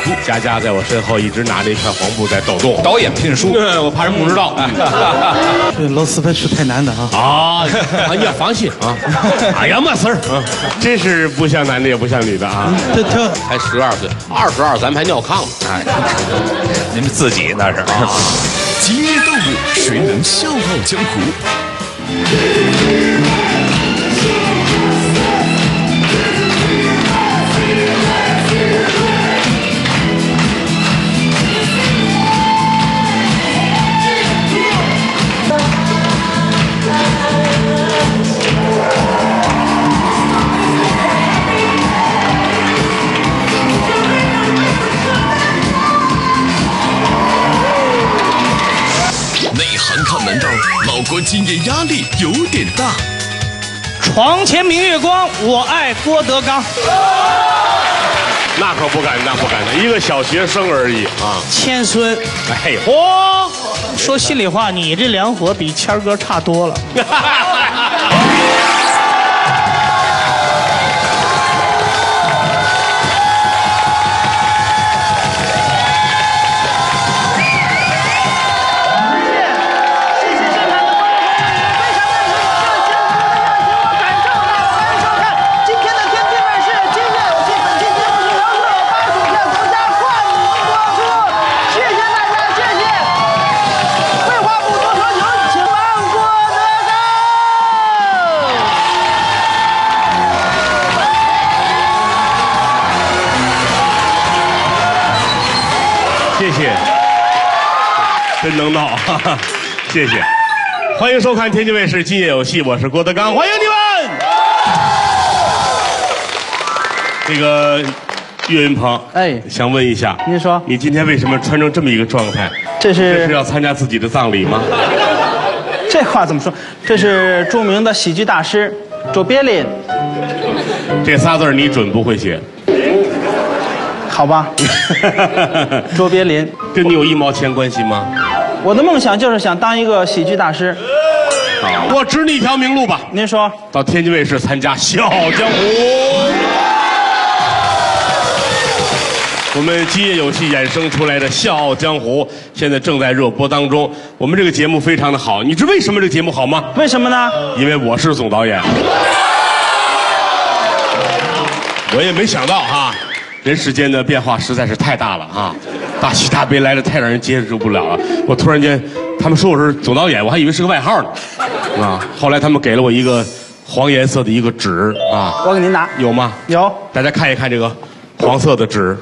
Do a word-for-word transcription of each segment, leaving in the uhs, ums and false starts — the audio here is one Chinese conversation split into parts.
夫。 佳佳在我身后一直拿着一块黄布在抖动。 导演聘书， 嗯，我怕人不知道。 这螺蛳粉是太难的啊！ 啊，你要放心啊！哎呀，没事儿啊，真是不像男的也不像女的啊。 这这才十二岁，二十二咱们还尿炕呢。 哎，你们自己那是啊。激烈斗舞，谁能笑傲江湖？看门道，老郭今夜压力有点大。 床前明月光，我爱郭德纲。 那可不敢，那不敢，一个小学生而已啊。 谦孙， 哎呦， 嚯！说心里话，你这两伙比谦儿哥差多了。 谢谢，真能闹，哈哈，谢谢，欢迎收看天津卫视《今夜有戏》，我是郭德纲，欢迎你们。这个岳云鹏， 哎想问一下， 您说你今天为什么穿成这么一个状态？ 这是这是要参加自己的葬礼吗？ 这话怎么说？这是著名的喜剧大师卓别林。 这仨字儿你准不会写。 好吧，卓别林跟你有一毛钱关系吗？ 我的梦想就是想当一个喜剧大师。 我指你一条明路吧。 您说， 到天津卫视参加《笑傲江湖》。我们今夜有戏衍生出来的《笑傲江湖》现在正在热播当中。我们这个节目非常的好，你知为什么这个节目好吗？ 为什么呢？ 因为我是总导演。我也没想到哈。人世间的变化实在是太大了啊！大喜大悲来的太让人接受不了了。我突然间，他们说我是总导演，我还以为是个外号呢，啊！后来他们给了我一个黄颜色的一个纸啊， 我给您拿， 有吗？ 有。 大家看一看这个黄色的纸。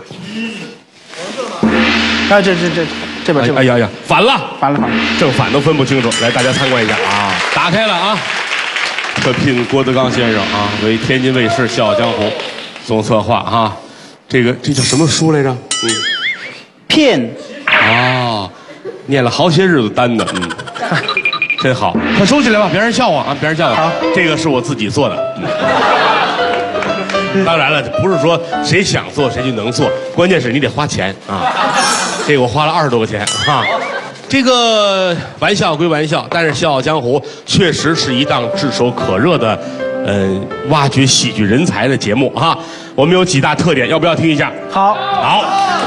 啊，这这这这边这边。 哎呀呀，反了， 反了反了， 正反都分不清楚。来，大家参观一下啊！打开了啊！特聘郭德纲先生啊为天津卫视《笑傲江湖》总策划哈。这个这叫什么书来着？嗯， 聘。 啊，念了好些日子单的，嗯，真好。快收起来吧，别人笑话啊，别人笑话。 好， 这个是我自己做的。嗯、当然了，不是说谁想做谁就能做，关键是你得花钱啊。这个我花了二十多块钱啊。这个玩笑归玩笑，但是《笑傲江湖》确实是一档炙手可热的。呃，挖掘喜剧人才的节目哈，我们有几大特点，要不要听一下？ 好， 好。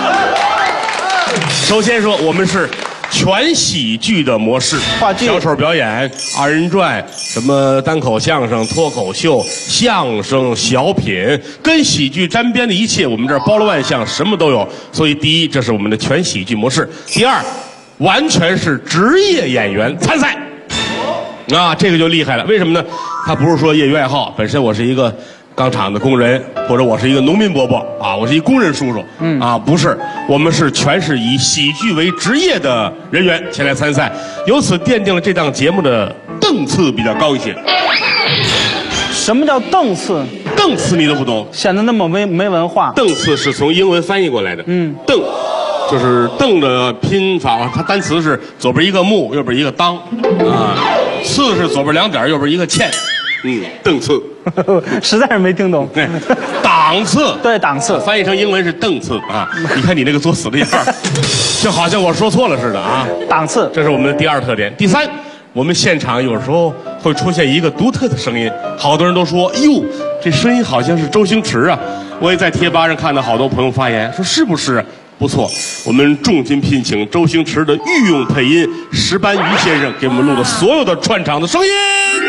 首先说，我们是全喜剧的模式， 话剧、 小丑表演、二人转、什么单口相声、脱口秀、相声、小品，跟喜剧沾边的一切，我们这儿包罗万象，什么都有。所以，第一，这是我们的全喜剧模式；第二，完全是职业演员参赛。啊，这个就厉害了，为什么呢？他不是说业余爱好，本身我是一个钢厂的工人，或者我是一个农民伯伯啊，我是一工人叔叔，嗯啊，不是，我们是全是以喜剧为职业的人员前来参赛，由此奠定了这档节目的档次比较高一些。 什么叫档次？ 档次你都不懂， 显得那么没没文化。 档次是从英文翻译过来的，嗯，档。就是凳的拼法，它单词是左边一个木，右边一个当，啊，次是左边两点，右边一个欠，嗯，档次， 实在是没听懂。 档次， 对，档次翻译成英文是档次啊。你看你那个作死的样儿，就好像我说错了似的啊。 档次， 这是我们的第二特点。第三，我们现场有时候会出现一个独特的声音，好多人都说，哟，这声音好像是周星驰啊。我也在贴吧上看到好多朋友发言说，是不是？ 不错，我们重金聘请周星驰的御用配音石斑鱼先生给我们录的所有的串场的声音。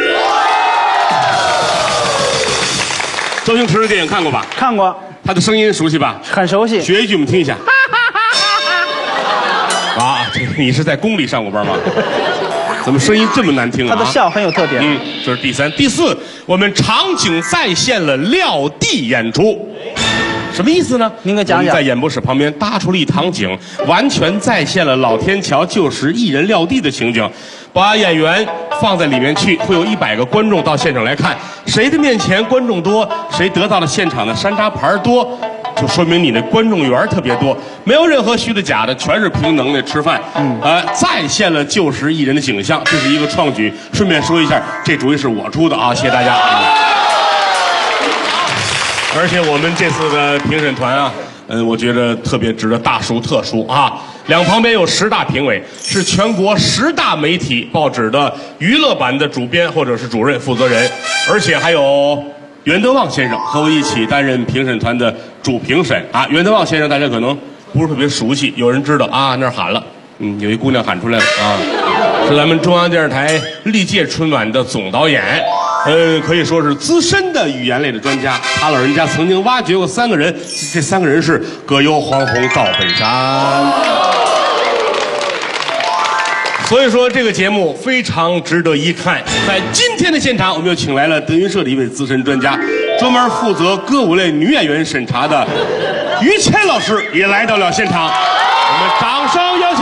周星驰的电影看过吧？ 看过， 他的声音熟悉吧？ 很熟悉。 学一句我们听一下。啊，这你是在宫里上过班吗？怎么声音这么难听啊？ 他的笑很有特点。 嗯，这是第三、第四，我们场景再现了撂地演出。什么意思呢？ 您给讲讲。 我们在演播室旁边搭出了一场景，完全再现了老天桥旧时一人撂地的情景，把演员放在里面去，会有一百个观众到现场来看，谁的面前观众多，谁得到了现场的山楂牌多，就说明你的观众缘特别多，没有任何虚的假的，全是凭能耐吃饭。嗯，呃，再现了旧时艺人的景象，这是一个创举。顺便说一下，这主意是我出的啊，谢谢大家。而且我们这次的评审团啊，嗯，我觉得特别值得大书特书啊。两旁边有十大评委，是全国十大媒体报纸的娱乐版的主编或者是主任负责人，而且还有袁德旺先生和我一起担任评审团的主评审啊。袁德旺先生大家可能不是特别熟悉，有人知道啊，那儿喊了，嗯，有一姑娘喊出来了啊，是咱们中央电视台历届春晚的总导演。呃，可以说是资深的语言类的专家。他老人家曾经挖掘过三个人，这三个人是葛优、黄宏、赵本山。所以说这个节目非常值得一看。在今天的现场，我们又请来了德云社的一位资深专家，专门负责歌舞类女演员审查的于谦老师也来到了现场，我们掌声有请。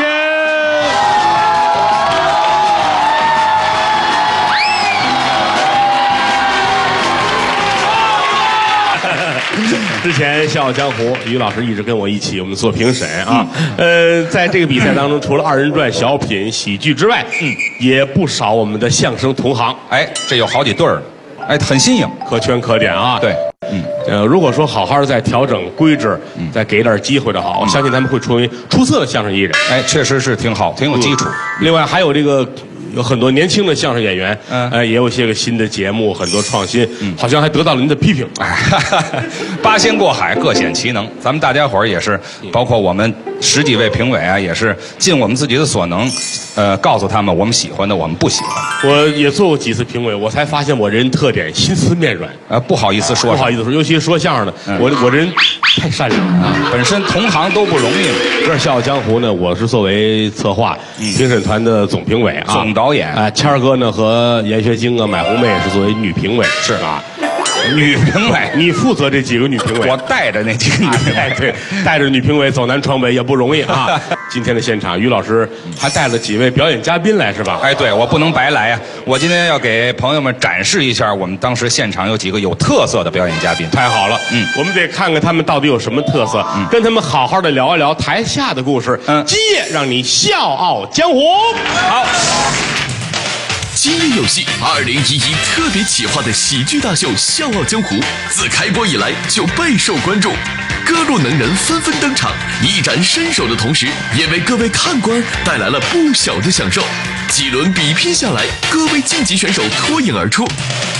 之前《笑傲江湖》，于老师一直跟我一起，我们做评审啊。呃，在这个比赛当中，除了二人转、小品、喜剧之外，嗯，也不少我们的相声同行。 哎，这有好几对儿，哎，很新颖， 可圈可点啊。 对，嗯， 呃，如果说好好的再调整规制，嗯，再给点机会的好，我相信他们会成为出色的相声艺人。 哎，确实是挺好，挺有基础。 另外还有这个。有很多年轻的相声演员， 嗯， 呃，也有些个新的节目，很多创新，嗯，好像还得到了您的批评。 哎，八仙过海，各显其能。咱们大家伙儿也是，包括我们十几位评委啊，也是尽我们自己的所能，呃，告诉他们我们喜欢的，我们不喜欢。 我也做过几次评委，我才发现我这人特点心思面软， 呃，不好意思说， 不好意思说，尤其是说相声的，嗯、我我这人太善良了、啊， 本身同行都不容易。 这《笑傲江湖》呢，我是作为策划、嗯、评审团的总评委啊， 总导演啊，谦儿哥呢和闫学晶啊、买红妹是作为女评委， 是啊。 女评委， 你负责这几个女评委， 我带着那几个女评委， 哎，对，带着女评委走南闯北也不容易啊。今天的现场，于老师还带了几位表演嘉宾来，是吧？ 哎，对，我不能白来呀、啊！我今天要给朋友们展示一下，我们当时现场有几个有特色的表演嘉宾。 太好了，嗯，我们得看看他们到底有什么特色，嗯、跟他们好好的聊一聊台下的故事。嗯，今夜让你笑傲江湖。 好。 今夜有戏二零一一特别企划的喜剧大秀《笑傲江湖》，自开播以来就备受关注，各路能人纷纷登场，一展身手的同时，也为各位看官带来了不小的享受。几轮比拼下来，各位晋级选手脱颖而出。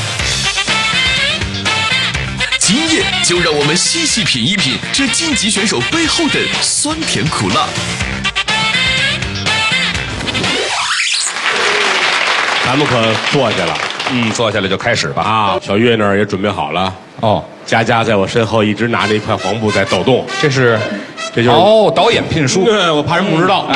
今夜就让我们细细品一品这晋级选手背后的酸甜苦辣。 咱们可坐下了， 嗯，坐下来就开始吧。 啊，小岳那儿也准备好了。 哦， 佳佳在我身后一直拿着一块黄布在抖动， 这是， 这就是哦，导演聘书。 对，我怕人不知道，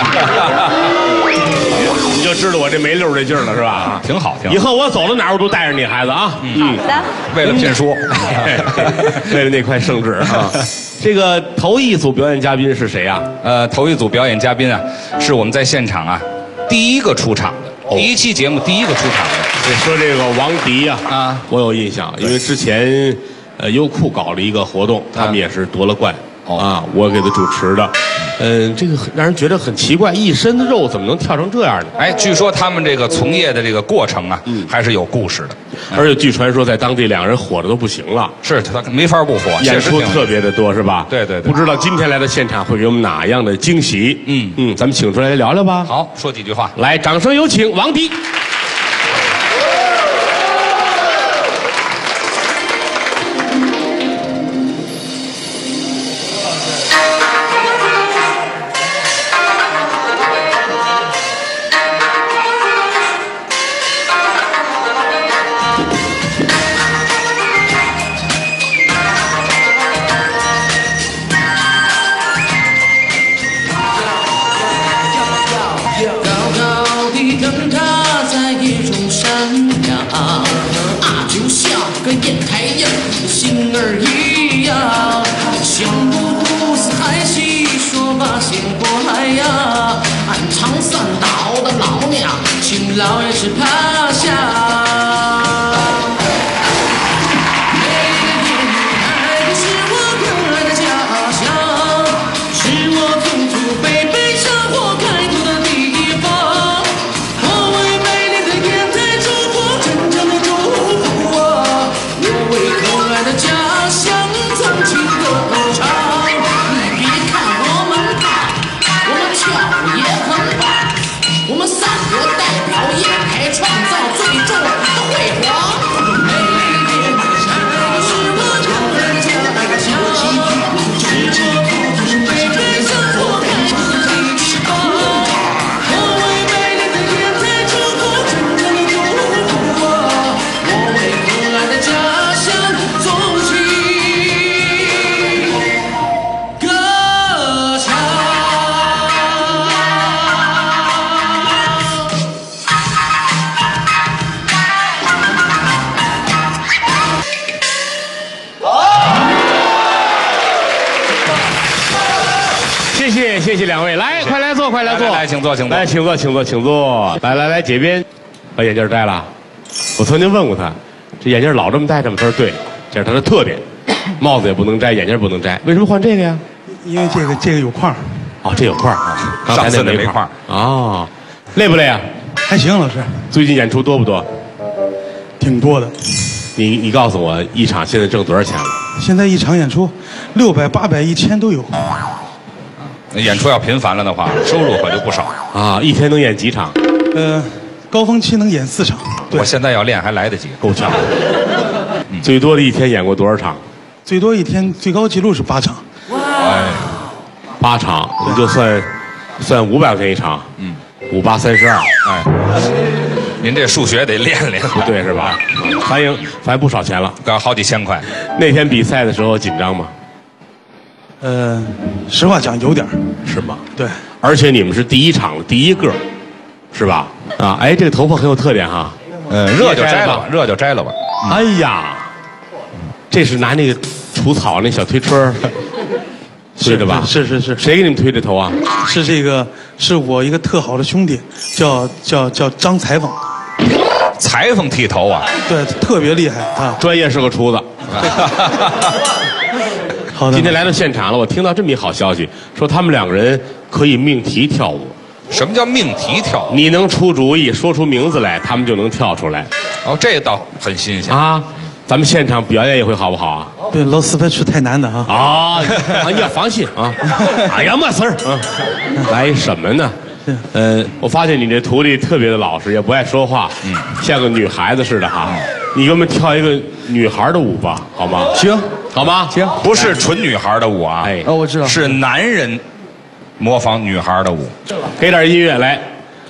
你就知道我这没溜这劲儿了，是吧？ 挺好，挺好。 以后我走到哪儿我都带着你孩子啊。 嗯，好的。 为了聘书， 为了那块圣旨啊。这个头一组表演嘉宾是谁呀？ 呃，头一组表演嘉宾啊，是我们在现场啊第一个出场的。第一期节目第一个出场的， 说这个王迪呀， 啊， 我有印象，因为之前，呃，优酷搞了一个活动，他们也是夺了冠，啊，我给他主持的，嗯，这个让人觉得很奇怪，一身的肉怎么能跳成这样呢？ 哎，据说他们这个从业的这个过程啊，嗯，还是有故事的， 而且据传说在当地两个人火的都不行了， 是他没法不火， 演出特别的多，是吧？ 对对对， 不知道今天来的现场会给我们哪样的惊喜？嗯嗯，咱们请出来聊聊吧。 好，说几句话， 来，掌声有请王迪。 呀，俺长三岛的老娘，请老爷是趴下。 谢谢两位，来，快来坐，快来坐， 来，请坐，请坐， 来，请坐，请坐，请坐，来来来，这边把眼镜摘了。我曾经问过他，这眼镜老这么戴着吗？他说对，这是他的特点，帽子也不能摘，眼镜不能摘，为什么换这个呀？ 因为这个这个有框。 哦，这有框啊， 上次那没框啊，累不累啊？ 还行，老师。 最近演出多不多？ 挺多的。 你你告诉我，一场现在挣多少钱了？ 现在一场演出，六百、八百、一千都有。 演出要频繁了的话，收入可就不少啊！一天能演几场？ 呃，高峰期能演四场。 我现在要练还来得及， 够呛。嗯、最多的一天演过多少场？ 最多一天最高纪录是八场。 哎， 八场，你就算算五百块钱一场，嗯，五八三十二， 哎，您这数学得练练， 不对是吧？反正反正不少钱了， 刚好几千块。 那天比赛的时候紧张吗？ 呃，实话讲有点是吗？ 对， 而且你们是第一场第一个，是吧？啊，哎，这个头发很有特点哈。 嗯，热就摘了吧，热就摘了吧。 嗯、哎呀，这是拿那个除草那小推车推的吧？ 是是是。 谁给你们推的头啊？ 是这个，是我一个特好的兄弟，叫叫叫张裁缝。 裁缝剃头啊？ 对，特别厉害啊， 专业是个厨子。 好的， 今天来到现场了，我听到这么一好消息，说他们两个人可以命题跳舞。 什么叫命题跳舞？ 你能出主意，说出名字来，他们就能跳出来。 哦，这个倒很新鲜啊！咱们现场表演一回好不好啊？ 对，老师别出太难的啊！ 啊，你要放心啊！哎呀，没事儿啊。来什么呢？呃，我发现你这徒弟特别的老实，也不爱说话，嗯，像个女孩子似的哈。你给我们跳一个女孩的舞吧，好吗？ 行， 好吗？ 行， 不是纯女孩的舞啊， 哎， 哦，我知道， 是男人模仿女孩的舞。 给点音乐来。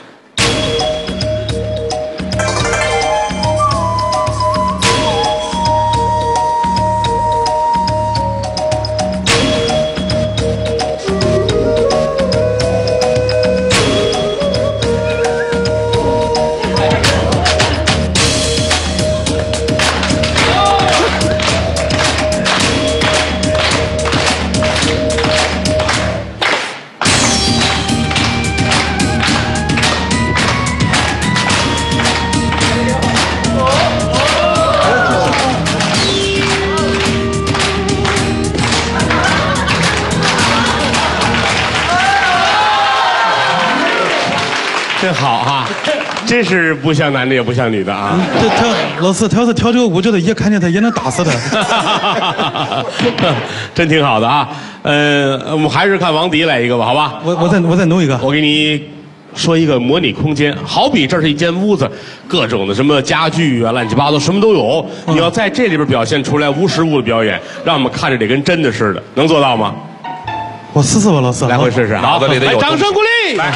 真好哈、啊，真是不像男的也不像女的啊！ 这跳老师，他要是跳这个舞，就得一看见他也能打死他。 真挺好的啊。呃，我们还是看王迪来一个吧，好吧？ 我我再我再弄一个。 我给你说一个模拟空间，好比这是一间屋子，各种的什么家具啊，乱七八糟什么都有。嗯、你要在这里边表现出来无实物的表演，让我们看着得跟真的似的，能做到吗？ 我试试吧，老师。 来回试试， 脑子里得有。 来，掌声鼓励！来。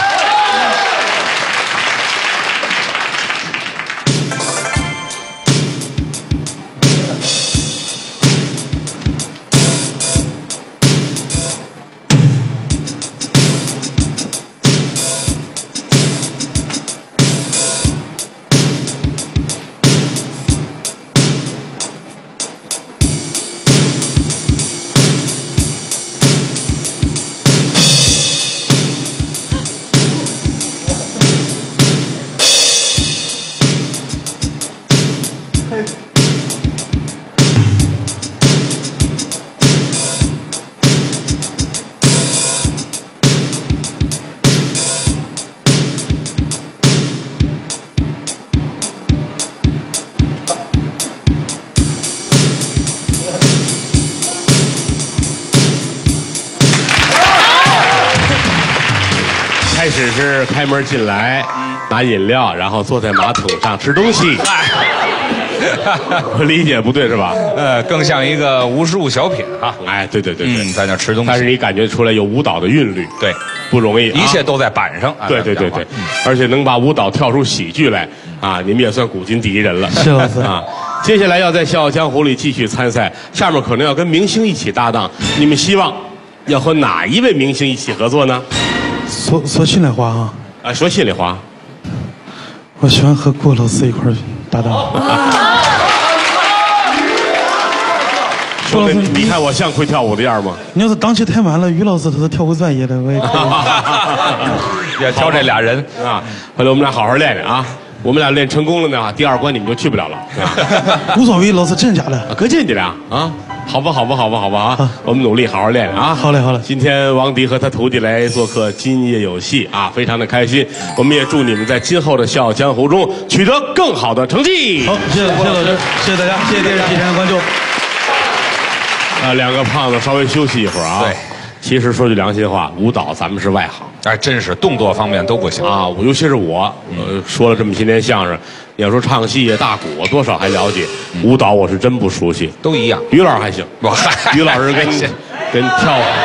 开始是开门进来，拿饮料，然后坐在马桶上吃东西。我理解不对是吧？ 呃，更像一个无实物小品啊。 哎，对对对对， 嗯，在那吃东西。 但是你感觉出来有舞蹈的韵律， 对， 不容易， 一切都在板上。 对对对对，而且能把舞蹈跳出喜剧来啊，你们也算古今第一人了。 是老师啊。接下来要在《笑傲江湖》里继续参赛，下面可能要跟明星一起搭档，你们希望要和哪一位明星一起合作呢？ 说说心里话啊， 啊，说心里话， 我喜欢和郭老师一块儿搭档。郭老师， 你看我像会跳舞的样吗？ 你要是档期太满了，于老师他是跳舞专业的，我也可以。 也挑这俩人啊，回来我们俩好好练练啊。我们俩练成功了呢，第二关你们就去不了了。 无所谓，老师真假的？ 可进去了啊！好吧，好吧，好吧，好吧啊！我们努力好好练啊！ 好嘞，好嘞。 今天王迪和他徒弟来做客《今夜有戏》啊，非常的开心。我们也祝你们在今后的《笑傲江湖》中取得更好的成绩。 好，谢谢谢谢老师，谢谢大家，谢谢电视机前的观众。 啊，两个胖子稍微休息一会儿啊。 对。 其实说句良心话，舞蹈咱们是外行， 哎，真是动作方面都不行啊。尤其是我，呃，说了这么些年相声，要说唱戏呀、大鼓，我多少还了解。舞蹈我是真不熟悉， 都一样。 于老师还行，于老师跟跟跳舞，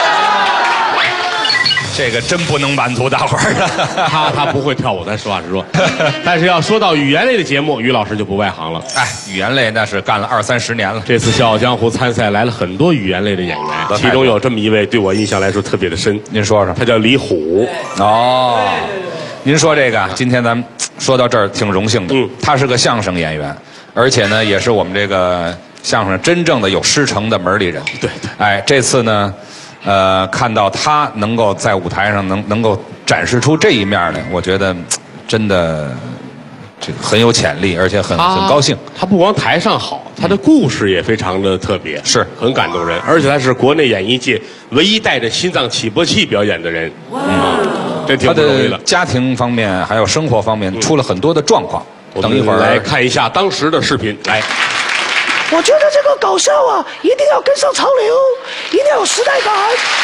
这个真不能满足大伙儿的。 他他不会跳舞，咱实话实说。但是要说到语言类的节目，于老师就不外行了。 哎，语言类那是干了二三十年了。 这次《笑傲江湖》参赛来了很多语言类的演员，其中有这么一位对我印象来说特别的深。 您说说， 他叫李虎。 哦，您说这个，今天咱们说到这儿挺荣幸的。嗯，他是个相声演员，而且呢，也是我们这个相声真正的有师承的门里人。 对对。 哎，这次呢。呃，看到他能够在舞台上能能够展示出这一面来，我觉得真的这个很有潜力，而且很很高兴。 他不光台上好，他的故事也非常的特别， 是很感动人。而且他是国内演艺界唯一带着心脏起搏器表演的人，嗯，这挺不容易的。 家庭方面还有生活方面出了很多的状况。 等一会儿来看一下当时的视频，来。 我觉得这个搞笑啊，一定要跟上潮流，一定要有时代感。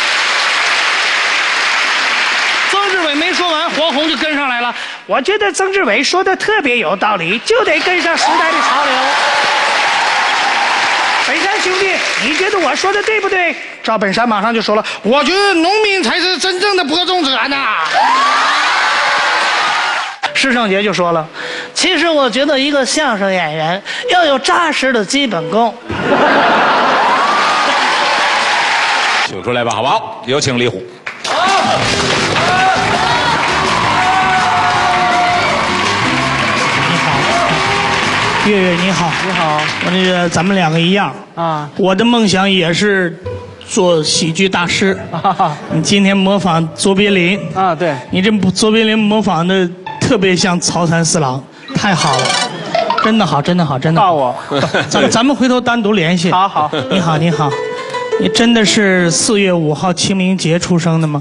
曾志伟没说完，黄宏就跟上来了。我觉得曾志伟说的特别有道理，就得跟上时代的潮流。本山兄弟，你觉得我说的对不对？赵本山马上就说了，我觉得农民才是真正的播种者呢。施圣杰就说了，其实我觉得一个相声演员要有扎实的基本功。 请出来吧，好不好？ 有请李虎。 你好，岳岳你好， 你好， 我那个咱们两个一样啊， 我的梦想也是做喜剧大师。 啊、 你今天模仿卓别林啊，对， 你这卓别林模仿的特别像曹三四郎，太好了，真的好，真的好，真的好。 我， 咱咱们回头单独联系。 好好， 你好，你好，你真的是四月五号清明节出生的吗？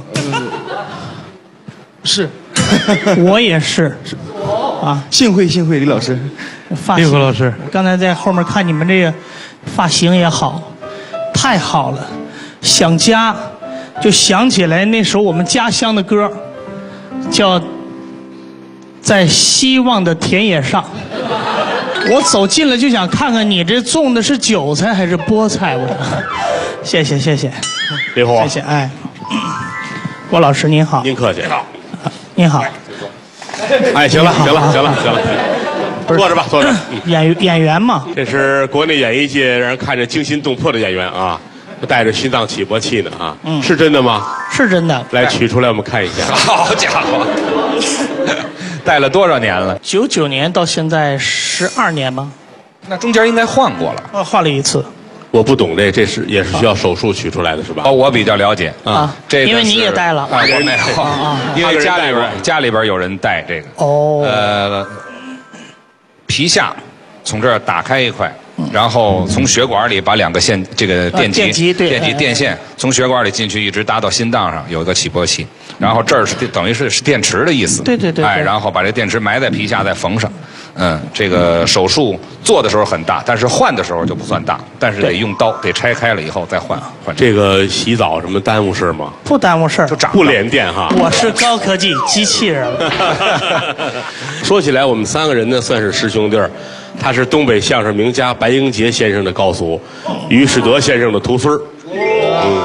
是， 我也是。啊， 幸会幸会，李老师， 发型，李老师，刚才在后面看你们这个发型也好，太好了。想家，就想起来那首我们家乡的歌，叫《在希望的田野上》。我走近了就想看看你这种的是韭菜还是菠菜。我，谢谢谢谢， 李虎， 谢谢。哎，郭老师您好， 您客气。 您好。 哎，行了行了行了行了，坐着吧坐着。 演演员嘛， 这是国内演艺界让人看着惊心动魄的演员啊，带着心脏起搏器呢啊，嗯，是真的吗？ 是真的。 来取出来我们看一下。 好家伙，带了多少年了？ 九九年到现在十二年吗？ 那中间应该换过了。 我换了一次。 我不懂这，这是也是需要手术取出来的，是吧？ 哦，我比较了解啊，这个因为你也带了啊，我没有啊，因为家里边家里边有人带这个。 哦。 呃，皮下从这儿打开一块，然后从血管里把两个线这个电极、 电极、 电极电线从血管里进去，一直搭到心脏上，有一个起搏器，然后这儿是等于是是电池的意思。 对对对。 哎，然后把这电池埋在皮下，再缝上。 嗯，这个手术做的时候很大，但是换的时候就不算大，但是得用刀，得拆开了以后再换换。 这个洗澡什么耽误事吗？ 不耽误事儿， 就长不连电哈。 我是高科技机器人。 说起来，我们三个人呢算是师兄弟儿。他是东北相声名家白英杰先生的高祖，于世德先生的徒孙儿。嗯，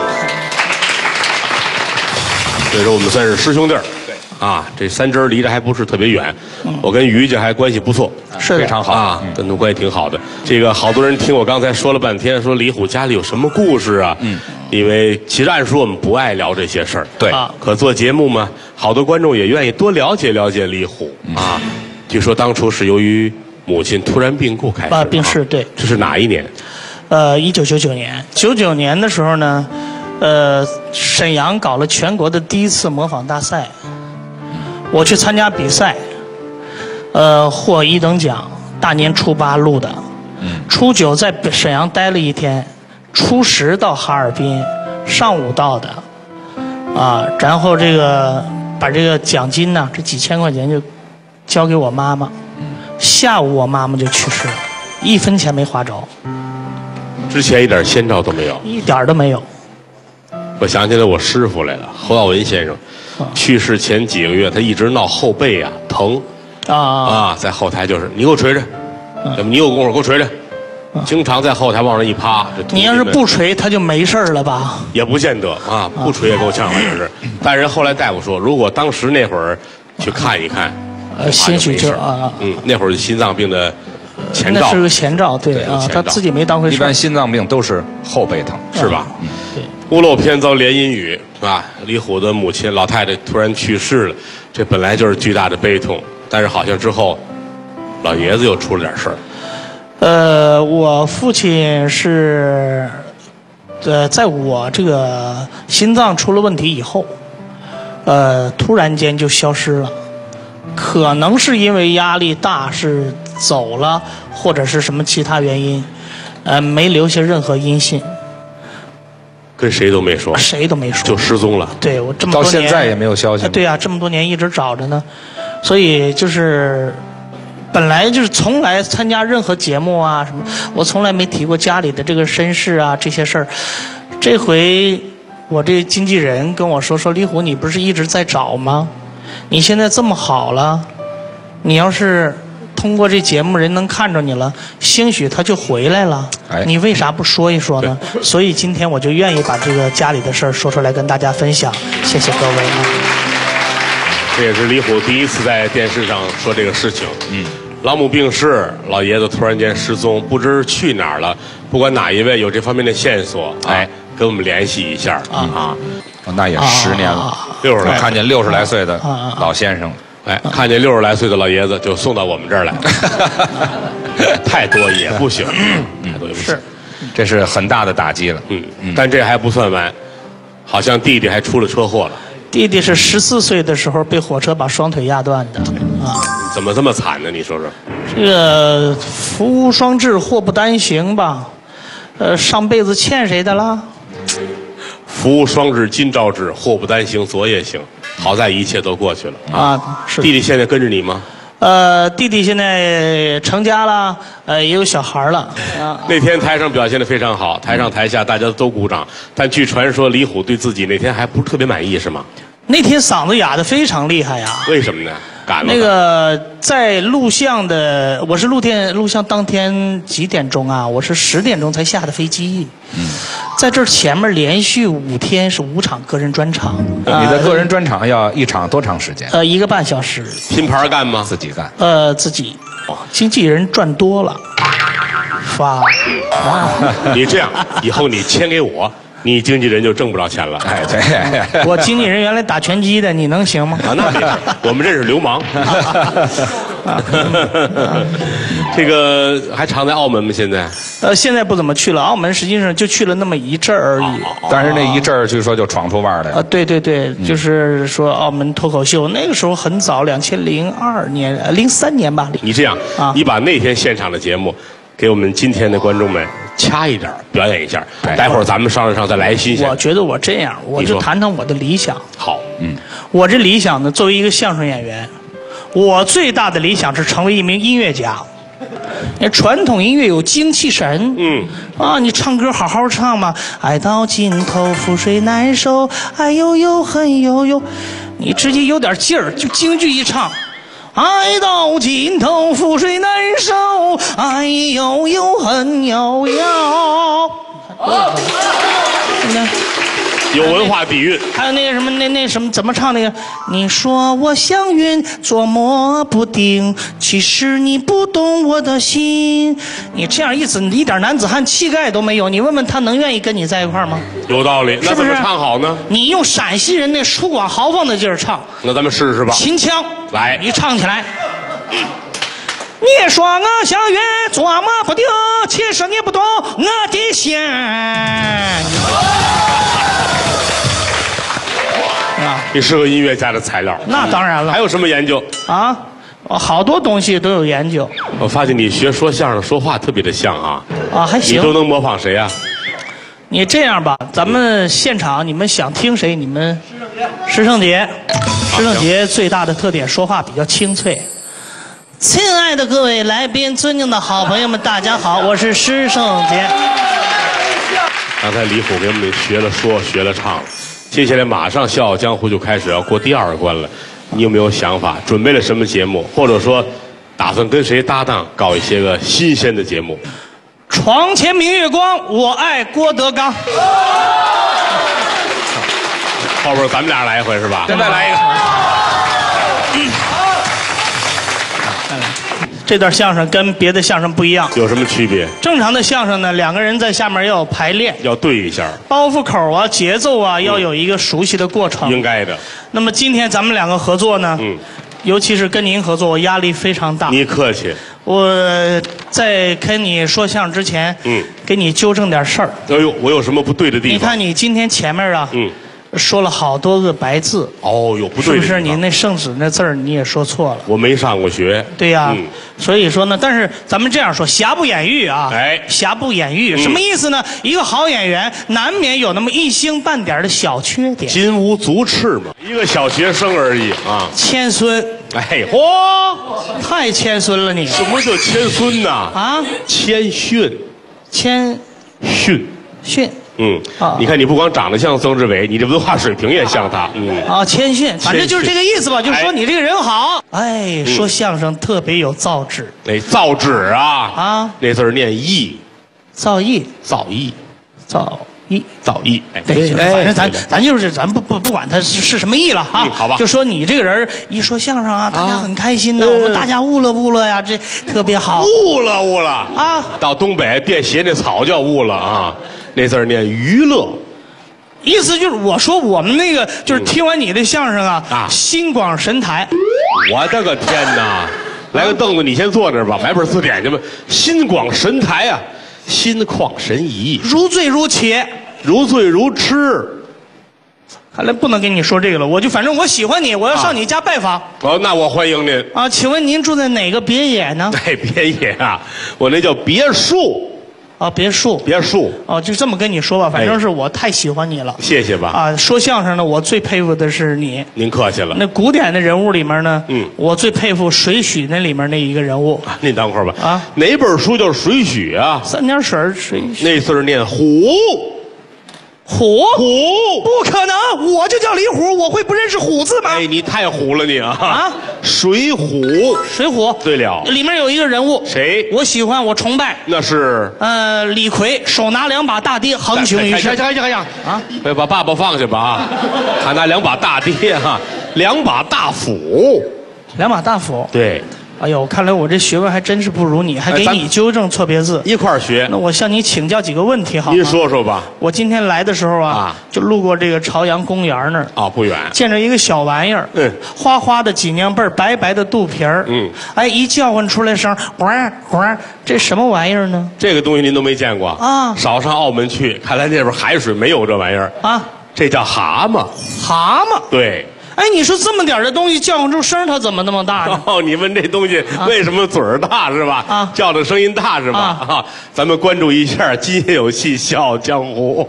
所以说我们算是师兄弟儿。啊，这三支离得还不是特别远，我跟于家还关系不错， 是非常好啊，跟他关系挺好的。这个好多人听我刚才说了半天，说李虎家里有什么故事啊？嗯，因为其实按说我们不爱聊这些事儿， 对啊， 可做节目嘛，好多观众也愿意多了解了解李虎啊。据说当初是由于母亲突然病故开始啊，病逝，对， 这是哪一年？ 呃，一九九九年，九九年的时候呢，呃，沈阳搞了全国的第一次模仿大赛。我去参加比赛，呃，获一等奖，大年初八录的，初九在沈阳待了一天，初十到哈尔滨，上午到的，啊，然后这个把这个奖金呢，这几千块钱就交给我妈妈，下午我妈妈就去世了，一分钱没花着， 之前一点先兆都没有， 一点都没有。 我想起来我师傅来了，侯耀文先生。去世前几个月，他一直闹后背啊疼， 啊啊，在后台就是你给我捶捶，要么你有功夫给我捶捶，经常在后台往上一趴。 你要是不捶，他就没事了吧？ 也不见得啊，不捶也够呛，反正是。但是后来大夫说，如果当时那会儿去看一看， 呃，兴许就啊， 嗯，那会儿心脏病的前兆， 那是个前兆，对啊，他自己没当回事。 一般心脏病都是后背疼， 是吧？ 嗯，对。 屋漏偏遭连阴雨啊！李虎的母亲老太太突然去世了，这本来就是巨大的悲痛，但是好像之后，老爷子又出了点事儿。 呃，我父亲是，呃，在我这个心脏出了问题以后，呃，突然间就消失了，可能是因为压力大是走了，或者是什么其他原因，呃，没留下任何音信。 跟谁都没说， 谁都没说， 就失踪了。 对我这么多年到现在也没有消息。 对呀、啊，这么多年一直找着呢，所以就是本来就是从来参加任何节目啊什么，我从来没提过家里的这个身世啊这些事儿。这回我这经纪人跟我说说，李虎，你不是一直在找吗？你现在这么好了，你要是通过这节目人能看着你了，兴许他就回来了。哎、你为啥不说一说呢？所以今天我就愿意把这个家里的事儿说出来跟大家分享。谢谢各位。 这也是李虎第一次在电视上说这个事情。嗯，老母病逝，老爷子突然间失踪，不知去哪儿了。不管哪一位有这方面的线索，哎，跟我们联系一下啊啊！ 那也十年了， 六十来， 看见六十来岁的老先生。 哎，看见六十来岁的老爷子就送到我们这儿来，太多也不行，太多也不行， 是， 这是很大的打击了。 嗯嗯，但这还不算完，好像弟弟还出了车祸了。 弟弟是十四岁的时候被火车把双腿压断的啊！ 怎么这么惨呢？你说说。 这个福无双至，祸不单行吧？呃，上辈子欠谁的了？ 福无双至，今朝至，祸不单行，昨夜行。好在一切都过去了啊！是弟弟现在跟着你吗？ 呃，弟弟现在成家了，呃，也有小孩了啊。 那天台上表现得非常好，台上台下大家都鼓掌。但据传说，李虎对自己那天还不是特别满意，是吗？ 那天嗓子哑得非常厉害呀。 为什么呢？赶那个在录像的，我是录电录像当天几点钟啊？我是十点钟才下的飞机。嗯，在这前面连续五天是五场个人专场。 你的个人专场要一场多长时间？ 呃，一个半小时。 拼盘干吗？ 自己干。 呃，自己。经纪人赚多了，发。 你这样，以后你签给我。你经纪人就挣不着钱了。 哎，对， 我经纪人原来打拳击的，你能行吗？ 啊，那没事，我们这是流氓。这个还常在澳门吗？现在？ 呃，现在不怎么去了。澳门实际上就去了那么一阵儿而已。 但是那一阵儿据说就闯出腕来了。 啊，对对对，嗯、就是说澳门脱口秀那个时候很早，两千零二年、零三年吧。 你这样，啊、你把那天现场的节目给我们今天的观众们掐一点表演一下，待会儿咱们商量上再来新鲜。 我觉得我这样，我就谈谈我的理想。 好， 嗯，我这理想呢，作为一个相声演员， 我最大的理想是成为一名音乐家。那传统音乐有精气神， 嗯， 啊，你唱歌好好唱嘛。爱到尽头，覆水难收，爱悠悠，恨悠悠。你直接有点劲儿，就京剧一唱。爱到尽头，覆水难收，爱悠悠，恨悠悠。对有文化底蕴。 还有那个什么，那那什么，怎么唱那个？你说我像云，捉摸不定，其实你不懂我的心。你这样意思，你一点男子汉气概都没有。你问问他能愿意跟你在一块儿吗？ 有道理，那怎么唱好呢？ 你用陕西人那粗犷豪放的劲儿唱。 那咱们试试吧。 秦腔， 来， 你唱起来。你说我像云，捉摸不定，其实你不懂我的心。 你是个音乐家的材料。 那当然了。 还有什么研究啊？好多东西都有研究。 我发现你学说相声说话特别的像啊。 啊，还行。 你都能模仿谁啊？ 你这样吧，咱们现场你们想听谁？你们施圣杰，施圣杰最大的特点说话比较清脆。亲爱的各位来宾，尊敬的好朋友们，大家好，我是施圣杰。 刚才李虎给我们学了说，学了唱了。接下来马上《笑傲江湖》就开始要过第二关了，你有没有想法？准备了什么节目？或者说，打算跟谁搭档搞一些个新鲜的节目？ 床前明月光，我爱郭德纲。 后边咱们俩来一回是吧？ 再来一个。 这段相声跟别的相声不一样， 有什么区别？ 正常的相声呢，两个人在下面要有排练， 要对一下包袱口啊、节奏啊，要有一个熟悉的过程。 应该的。 那么今天咱们两个合作呢，嗯，尤其是跟您合作，我压力非常大。 你客气。 我在跟你说相声之前，嗯，给你纠正点事儿。 哎呦，我有什么不对的地方？ 你看你今天前面啊， 嗯。 说了好多个白字哦，有不对的地方， 是不是？你那圣旨那字儿你也说错了。 我没上过学。 对呀、啊嗯， 所以说呢，但是咱们这样说，瑕不掩瑜啊。 哎， 瑕不掩瑜、 嗯、 什么意思呢？一个好演员难免有那么一星半点的小缺点。 金无足赤嘛，一个小学生而已啊。 谦孙。 哎，嚯， 太谦孙了你。 什么叫谦孙呐？ 啊， 谦逊， 谦逊逊。 嗯，啊，你看你不光长得像曾志伟，你这文化水平也像他。嗯， 啊，谦逊，反正就是这个意思吧，就是说你这个人好。 嗯、 哎，说相声特别有造诣。 哎，造诣啊！ 啊， 那字儿念义， 造诣， 造诣， 造诣， 造诣。 哎，对，反正咱咱就是咱不不不管他是是什么意了哈、 嗯，好吧。 就说你这个人一说相声啊，大家很开心的，我们大家悟了悟了呀，这特别好。 悟了悟了啊！到东北便携那草叫悟了啊，那字儿念娱乐。 意思就是我说我们那个就是听完你的相声啊， 啊， 心广神台。 我的个天哪！来个凳子，你先坐那儿吧，买本字典去吧。心广神台啊，心旷神怡， 如醉如且， 如醉如痴。 看来不能跟你说这个了，我就反正我喜欢你，我要上你家拜访。 哦，那我欢迎您啊！请问您住在哪个别野呢？ 哎，别野啊，我那叫别墅。 啊，别墅， 别墅哦，就这么跟你说吧，反正是我太喜欢你了， 谢谢吧。 啊，说相声呢，我最佩服的是你。 您客气了。 那古典的人物里面呢， 嗯， 我最佩服水浒那里面那一个人物。 啊、您等会儿吧。 啊， 哪本书叫水浒啊？ 三点水水浒。 那字念虎。 虎虎不可能，我就叫李虎，我会不认识虎字吗？ 哎，你太虎了你啊！ 啊， 水浒， 水浒。 对了， 里面有一个人物， 谁？ 我喜欢，我崇拜。 那是呃，李逵，手拿两把大爹，横行于世。 行行行行啊！别把爸爸放下吧啊！他拿两把大爹哈、啊，两把大斧， 两把大斧。 对。 哎呦，看来我这学问还真是不如你，还给你纠正错别字， 一块儿学。 那我向你请教几个问题好吗？ 您说说吧。 我今天来的时候啊，啊就路过这个朝阳公园那儿啊，不远， 见着一个小玩意儿， 嗯， 花花的脊梁背，白白的肚皮儿， 嗯， 哎，一叫唤出来声，呱呱，这什么玩意儿呢？ 这个东西您都没见过啊？ 少上澳门去，看来那边海水没有这玩意儿啊。 这叫蛤蟆， 蛤蟆， 对。 哎，你说这么点的东西叫唤出声，它怎么那么大呢？ 哦，你问这东西为什么嘴儿大是吧？ 啊， 叫的声音大是吧？啊，咱们关注一下《今夜有戏笑傲江湖》。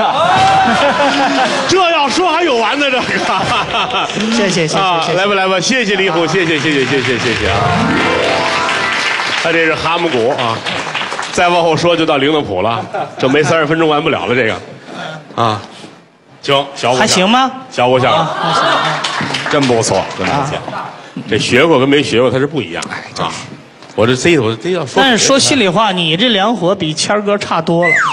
这要说还有完呢，这个。 谢谢谢谢啊， 谢谢。 来吧来吧，谢谢李虎，谢谢谢谢谢谢谢谢啊。他这是哈姆鼓啊，再往后说就到铃铛谱了，这没三十分钟完不了了这个。啊，行，小鼓还行吗？ 小鼓响， 还行啊。 真不错，真不错。这学过跟没学过它是不一样。哎，啊，我这这我这要说， 但是说心里话，你这两伙比谦儿哥差多了。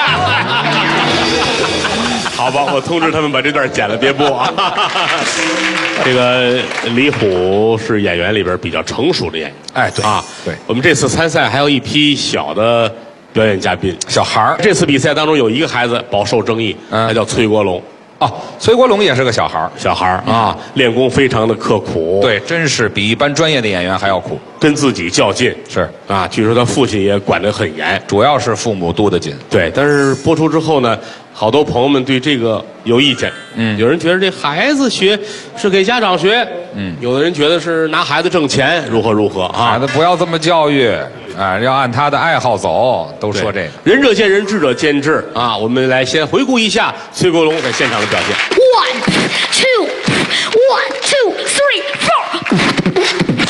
好吧，我通知他们把这段剪了，别播啊。这个李虎是演员里边比较成熟的演员。 哎，对啊， 对， 我们这次参赛还有一批小的表演嘉宾， 小孩儿。 这次比赛当中有一个孩子饱受争议， 嗯他叫崔国龙。 哦，崔国龙也是个小孩儿， 小孩儿啊，练功非常的刻苦， 对，真是比一般专业的演员还要苦。 跟自己较劲是啊。据说他父亲也管得很严， 主要是父母督得紧。 对。但是播出之后呢，好多朋友们对这个有意见。 嗯， 有人觉得这孩子学是给家长学， 嗯， 有的人觉得是拿孩子挣钱，如何如何啊？ 孩子不要这么教育，啊，要按他的爱好走，都说这个。 仁者见仁，智者见智啊。我们来先回顾一下崔国龙在现场的表现。 One, two, one, two, three, four.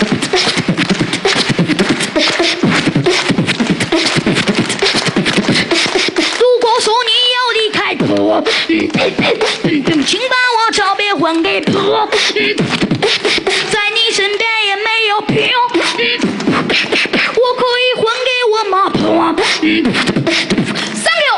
如果说你要离开，请把我照片还给我，在你身边也没有票，我可以还给我妈婆。三六。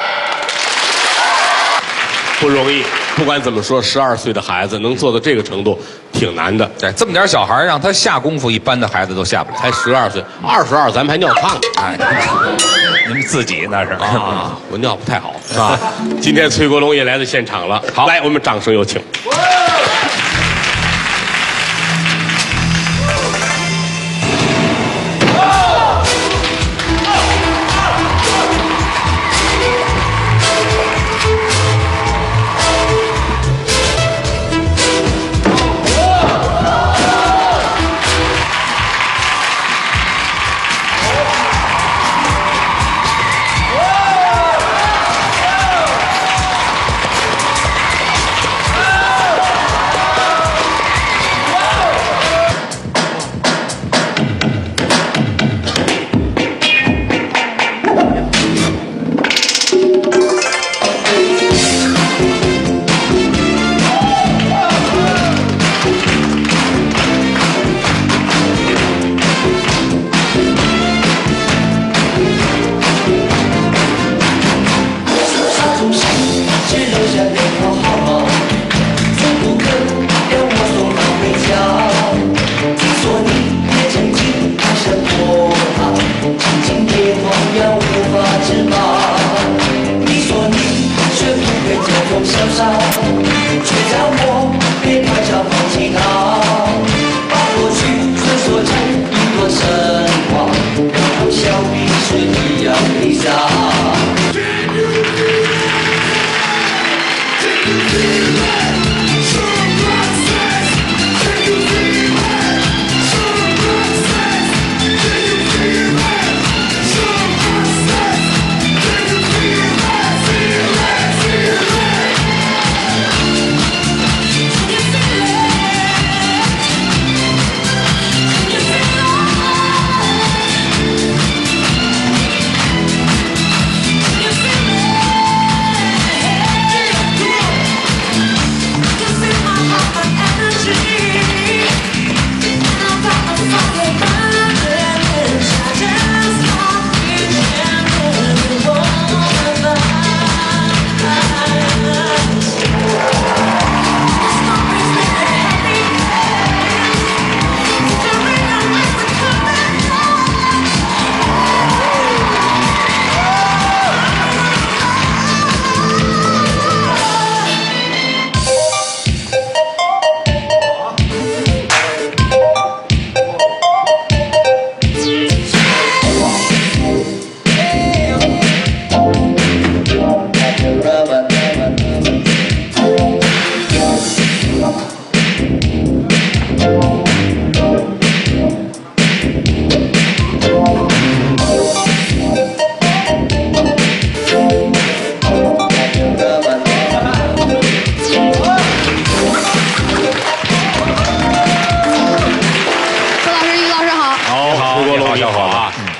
不容易，不管怎么说，十二岁的孩子能做到这个程度，挺难的。 对，这么点小孩让他下功夫，一般的孩子都下不了。 才十二岁，二十二咱们还尿炕呢。 哎，你们自己那是啊，我尿不太好啊。今天崔国龙也来到现场了，好，来，我们掌声有请。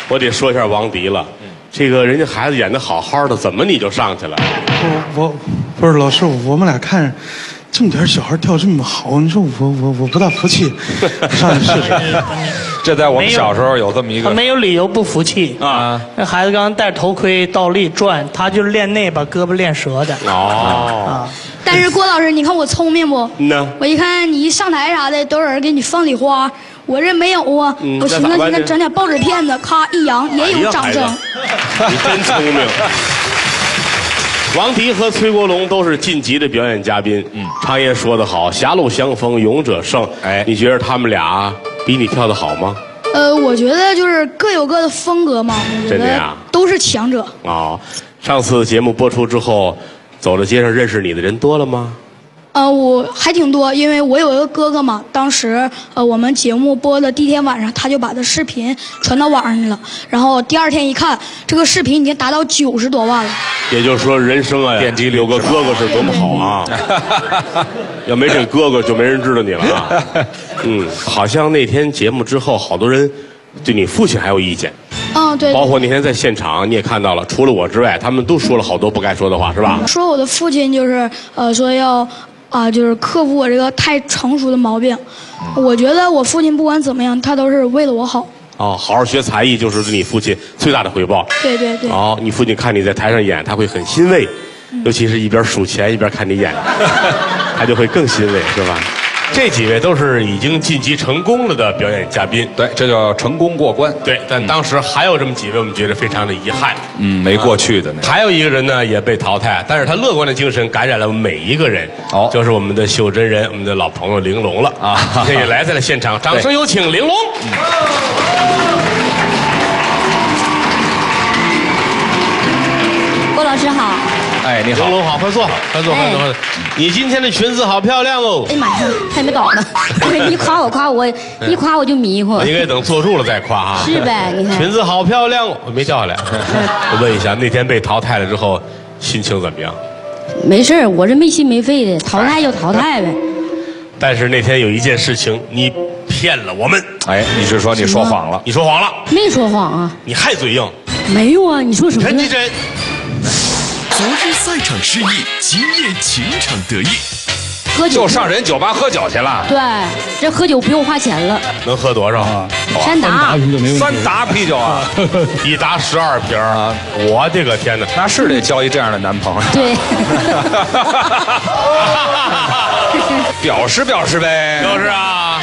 我得说一下王迪了，这个人家孩子演的好好的，怎么你就上去了？ 我我不是老师，我们俩看这么点小孩跳这么好，你说我我我不大服气，上去试试。 这在我们小时候有这么一个， 他没有理由不服气啊。那孩子刚刚戴头盔倒立转，他就是练那把胳膊练折的。 哦。 但是郭老师，你看我聪明不？ 嗯呐。 我一看你一上台啥的，都有人给你放礼花，我这没有啊。 嗯、 我寻思你看整点报纸片子，咔一扬也有掌声。 哎、你真聪明。王迪和崔国龙都是晋级的表演嘉宾。嗯，常言说得好，狭路相逢勇者胜。哎，你觉得他们俩比你跳得好吗？ 呃，我觉得就是各有各的风格嘛，我觉得都是强者。 哦，上次节目播出之后，走到街上认识你的人多了吗？ 呃，我还挺多，因为我有一个哥哥嘛，当时呃我们节目播的第一天晚上，他就把这视频传到网上去了，然后第二天一看，这个视频已经达到九十多万了。 也就是说，人生啊，点击有个哥哥是多么好啊！要没这哥哥，就没人知道你了啊。嗯，好像那天节目之后，好多人对你父亲还有意见。 嗯，对。 包括那天在现场，你也看到了，除了我之外，他们都说了好多不该说的话，是吧？ 说我的父亲就是呃说要。啊，就是克服我这个太成熟的毛病。嗯、我觉得我父亲不管怎么样，他都是为了我好。 哦，好好学才艺就是对你父亲最大的回报。 对对对。 哦，你父亲看你在台上演，他会很欣慰，嗯、尤其是一边数钱一边看你演，他就会更欣慰，是吧？这几位都是已经晋级成功了的表演嘉宾， 对，这叫成功过关。 对，但当时还有这么几位，我们觉得非常的遗憾， 嗯，没过去的那个。 还有一个人呢也被淘汰，但是他乐观的精神感染了每一个人。哦，就是我们的袖珍人，我们的老朋友玲珑了啊，这也来在了现场，掌声有请玲珑。 郭老师好。 哎，你好， 玲珑好，快坐，快坐，快坐，快坐。你今天的裙子好漂亮哦！ 哎呀妈呀，还没倒呢！一夸我夸我，一夸我就迷糊。 应该等坐住了再夸啊。 是呗，你看。 裙子好漂亮哦，我没掉下来。我问一下，那天被淘汰了之后，心情怎么样？ 没事，我这没心没肺的，淘汰就淘汰呗。 但是那天有一件事情，你骗了我们。 哎，你是说你说谎了？ 你说谎了？ 没说谎啊。 你还嘴硬？ 没有啊，你说什么？ 陈绮贞。 昨日赛场失意，今夜情场得意， 喝酒就上人酒吧喝酒去了。 对，这喝酒不用花钱了。 能喝多少啊？ 三打啤酒没问题。三打啤酒啊， 一打十二瓶啊！我的个天哪， 那是得交一这样的男朋友。 对。 表示表示呗。 表示啊。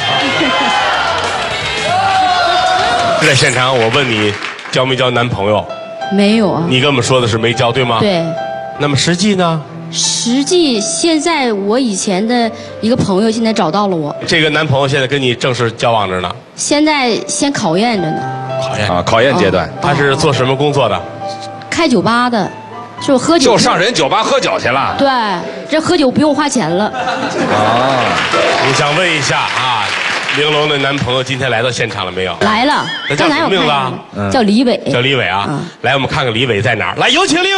在现场，我问你，交没交男朋友？ 没有啊。 你跟我们说的是没交，对吗？ 对。 那么实际呢？ 实际现在我以前的一个朋友现在找到了我。 这个男朋友现在跟你正式交往着呢。 现在先考验着呢。 考验啊，考验阶段。 他是做什么工作的？ 开酒吧的，就喝酒。 就上人酒吧喝酒去了。 对，这喝酒不用花钱了。啊， 我想问一下啊。玲珑的男朋友今天来到现场了没有？ 来了， 那叫什么名字啊？ 叫李伟。 叫李伟啊！嗯、来，我们看看李伟在哪儿。来，有请李伟。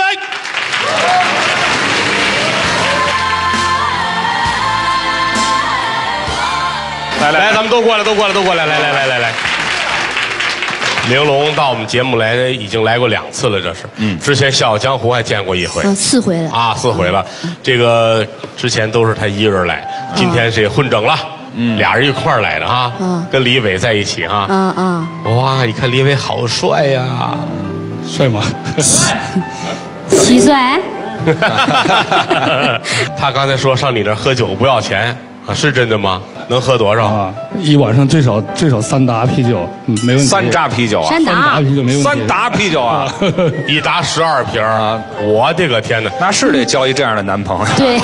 来来来，咱们都过来，都过来，都过来！来来来来来。玲珑到我们节目来已经来过两次了，这是。嗯。之前《笑傲江湖》还见过一回。 嗯，四回了。 啊，四回了。嗯、这个之前都是他一个人来，今天是混整了。嗯，俩人一块儿来的哈，嗯，跟李伟在一起哈， 嗯嗯， 哇，你看李伟好帅呀， 帅吗？ 七帅。 他刚才说上你那儿喝酒不要钱啊，是真的吗？能喝多少？啊， 一晚上最少最少三打啤酒，嗯，没问题。 三扎啤酒啊？ 三打啤酒没问题。 三打啤酒啊？ 一打十二瓶啊！我的个天哪！ 那是得交一这样的男朋友。 对。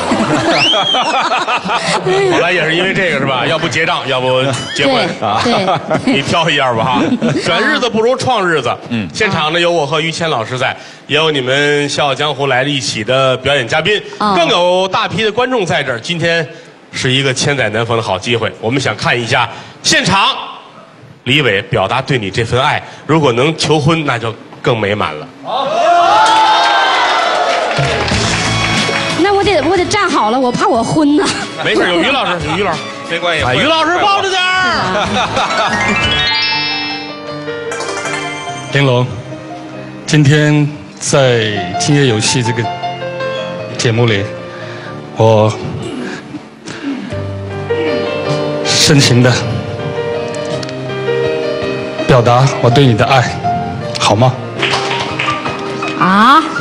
后来也是因为这个是吧？要不结账，要不结婚啊？ 对。 你挑一样吧哈。选日子不如创日子。嗯。现场呢有我和于谦老师在，也有你们《笑傲江湖》来了一起的表演嘉宾，更有大批的观众在这儿。今天。是一个千载难逢的好机会，我们想看一下现场，李伟表达对你这份爱，如果能求婚，那就更美满了。 那我得我得站好了，我怕我昏呢。 没事，有于老师，有于老师， 没关系。 哎，于老师抱着点儿。 玲珑，今天在《今夜游戏》这个节目里，我深情的表达我对你的爱，好吗？ 啊？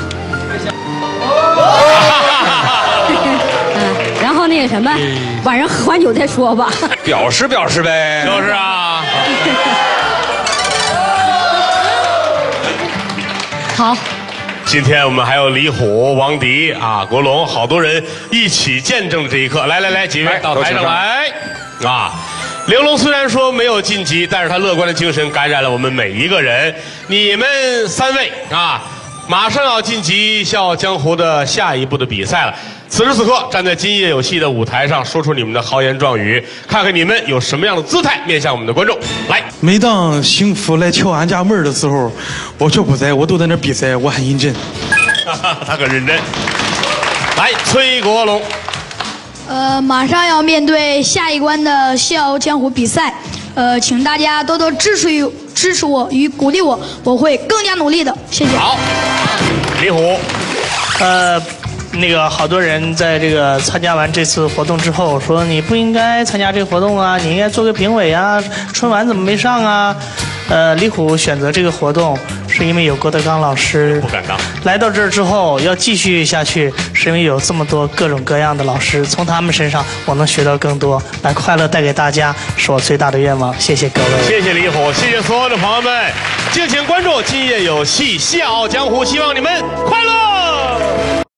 嗯，然后那个什么，晚上喝完酒再说吧。 表示表示呗。 就是啊。 好。 今天我们还有李虎、王迪啊、国龙，好多人一起见证了这一刻。来来来，几位到台上来啊！玲珑虽然说没有晋级，但是他乐观的精神感染了我们每一个人。你们三位啊，马上要晋级《笑傲江湖》的下一步的比赛了。此时此刻，站在今夜有戏的舞台上，说出你们的豪言壮语，看看你们有什么样的姿态面向我们的观众。来， 每当幸福来敲俺家门的时候，我就不在，我都在那比赛，我很认真。 他很认真。来，崔国龙。 呃，马上要面对下一关的《笑傲江湖》比赛，呃，请大家多多支持与支持我与鼓励我，我会更加努力的。谢谢。 好，李虎。 呃。那个好多人在这个参加完这次活动之后说你不应该参加这个活动啊，你应该做个评委啊，春晚怎么没上啊？呃，李虎选择这个活动是因为有郭德纲老师， 不敢当。 来到这儿之后要继续下去，是因为有这么多各种各样的老师，从他们身上我能学到更多，把快乐带给大家是我最大的愿望。谢谢各位， 谢谢李虎，谢谢所有的朋友们，敬请关注《今夜有戏·笑傲江湖》，希望你们快乐。